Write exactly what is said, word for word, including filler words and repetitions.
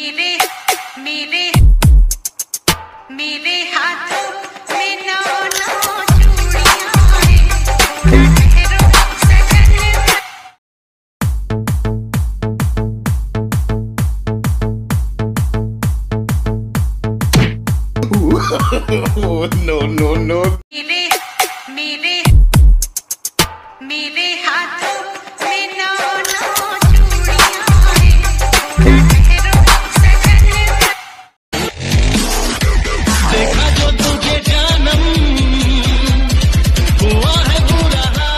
मेरे मेरे मेरे हाथों में नौ नौ चूड़ियां हैं ठहरो सजन Oh, no, no, no. मेरे मेरे मेरे हाथों में नौ नौ चूड़ियां हैं ठहरो सजन देखा जो तुझे जानम हुआ है बुरा